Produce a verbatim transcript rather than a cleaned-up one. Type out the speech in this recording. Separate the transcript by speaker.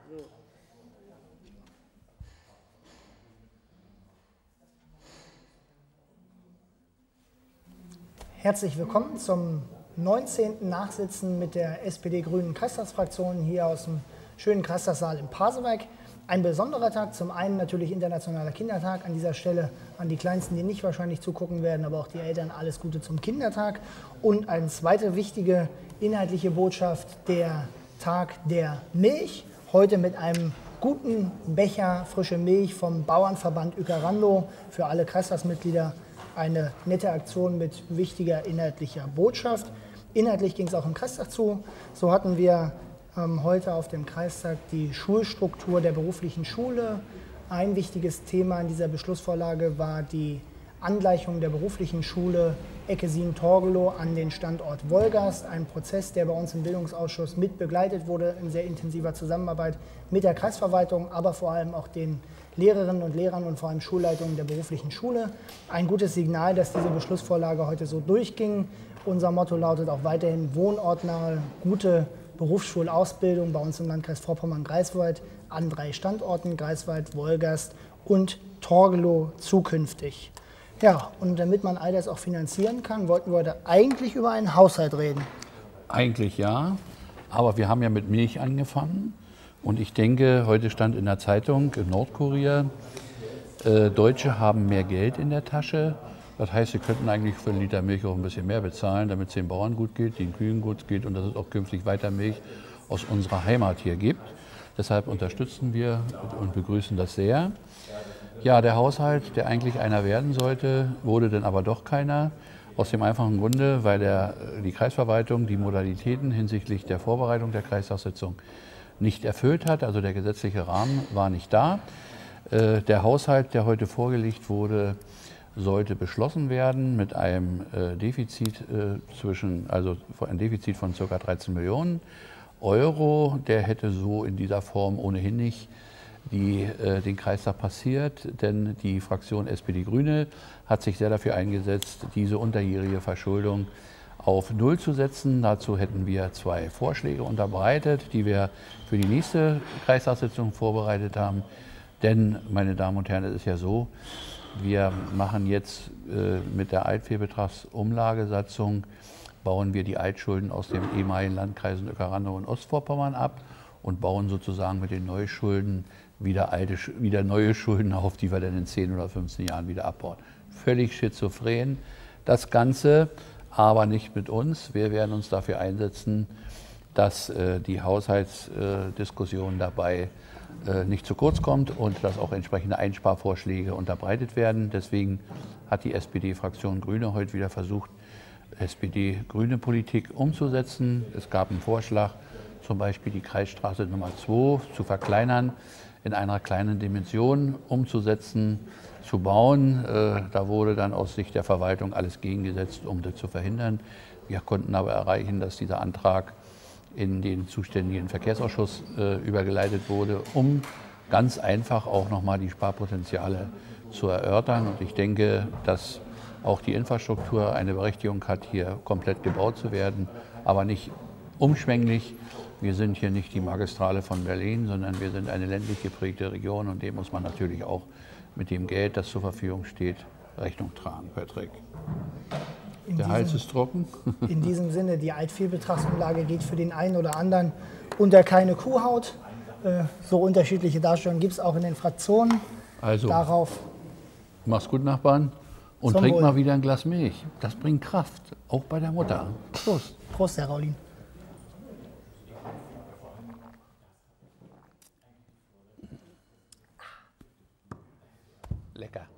Speaker 1: Herzlich willkommen zum neunzehnten Nachsitzen mit der S P D-Grünen Kreistagsfraktion hier aus dem schönen Kreistagssaal in Pasewalk. Ein besonderer Tag, zum einen natürlich Internationaler Kindertag. An dieser Stelle an die Kleinsten, die nicht wahrscheinlich zugucken werden, aber auch die Eltern, alles Gute zum Kindertag. Und eine zweite wichtige inhaltliche Botschaft, der Tag der Milch. Heute mit einem guten Becher frische Milch vom Bauernverband Uekerando für alle Kreistagsmitglieder. Eine nette Aktion mit wichtiger inhaltlicher Botschaft. Inhaltlich ging es auch im Kreistag zu. So hatten wir ähm, heute auf dem Kreistag die Schulstruktur der beruflichen Schule. Ein wichtiges Thema in dieser Beschlussvorlage war die Angleichung der beruflichen Schule Eckesin-Torgelow an den Standort Wolgast. Ein Prozess, der bei uns im Bildungsausschuss mit begleitet wurde in sehr intensiver Zusammenarbeit mit der Kreisverwaltung, aber vor allem auch den Lehrerinnen und Lehrern und vor allem Schulleitungen der beruflichen Schule. Ein gutes Signal, dass diese Beschlussvorlage heute so durchging. Unser Motto lautet auch weiterhin wohnortnahe, gute Berufsschulausbildung bei uns im Landkreis Vorpommern-Greifswald an drei Standorten, Greifswald, Wolgast und Torgelow zukünftig. Ja, und damit man all das auch finanzieren kann, wollten wir heute eigentlich über einen Haushalt reden.
Speaker 2: Eigentlich ja, aber wir haben ja mit Milch angefangen. Und ich denke, heute stand in der Zeitung, im Nordkurier, äh, Deutsche haben mehr Geld in der Tasche. Das heißt, sie könnten eigentlich für einen Liter Milch auch ein bisschen mehr bezahlen, damit es den Bauern gut geht, den Kühen gut geht und dass es auch künftig weiter Milch aus unserer Heimat hier gibt. Deshalb unterstützen wir und begrüßen das sehr. Ja, der Haushalt, der eigentlich einer werden sollte, wurde dann aber doch keiner. Aus dem einfachen Grunde, weil der, die Kreisverwaltung die Modalitäten hinsichtlich der Vorbereitung der Kreistagssitzung nicht erfüllt hat. Also der gesetzliche Rahmen war nicht da. Äh, der Haushalt, der heute vorgelegt wurde, sollte beschlossen werden mit einem äh, Defizit äh, zwischen, also ein Defizit von ca. dreizehn Millionen Euro. Der hätte so in dieser Form ohnehin nicht die, äh, den Kreistag passiert, denn die Fraktion S P D-Grüne hat sich sehr dafür eingesetzt, diese unterjährige Verschuldung auf Null zu setzen. Dazu hätten wir zwei Vorschläge unterbreitet, die wir für die nächste Kreistagssitzung vorbereitet haben. Denn, meine Damen und Herren, es ist ja so, wir machen jetzt äh, mit der Altfehlbetragsumlagesatzung, bauen wir die Altschulden aus den ehemaligen Landkreisen Uekerando und Ostvorpommern ab und bauen sozusagen mit den Neuschulden wieder, alte, wieder neue Schulden auf, die wir dann in zehn oder fünfzehn Jahren wieder abbauen. Völlig schizophren das Ganze, aber nicht mit uns. Wir werden uns dafür einsetzen, dass äh, die Haushaltsdiskussion äh, dabei äh, nicht zu kurz kommt und dass auch entsprechende Einsparvorschläge unterbreitet werden. Deswegen hat die S P D-Fraktion Grüne heute wieder versucht, S P D-Grüne Politik umzusetzen. Es gab einen Vorschlag, zum Beispiel die Kreisstraße Nummer zwei zu verkleinern, in einer kleinen Dimension umzusetzen, zu bauen. Da wurde dann aus Sicht der Verwaltung alles gegengesetzt, um das zu verhindern. Wir konnten aber erreichen, dass dieser Antrag in den zuständigen Verkehrsausschuss übergeleitet wurde, um ganz einfach auch nochmal die Sparpotenziale zu erörtern. Und ich denke, dass auch die Infrastruktur eine Berechtigung hat, hier komplett gebaut zu werden, aber nicht umschwänglich. Wir sind hier nicht die Magistrale von Berlin, sondern wir sind eine ländlich geprägte Region und dem muss man natürlich auch mit dem Geld, das zur Verfügung steht, Rechnung tragen, Patrick.
Speaker 1: In
Speaker 2: Der
Speaker 1: diesem,
Speaker 2: Hals ist trocken.
Speaker 1: In diesem Sinne, die Altfehlbetragsumlage geht für den einen oder anderen unter keine Kuhhaut. So unterschiedliche Darstellungen gibt es auch in den Fraktionen.
Speaker 2: Also,
Speaker 1: Darauf
Speaker 2: mach's gut, Nachbarn. Und
Speaker 1: Zum
Speaker 2: trink
Speaker 1: Wohl.
Speaker 2: mal wieder ein Glas Milch. Das bringt Kraft, auch bei der Mutter. Prost.
Speaker 1: Prost, Herr Raulin.
Speaker 2: Lecker.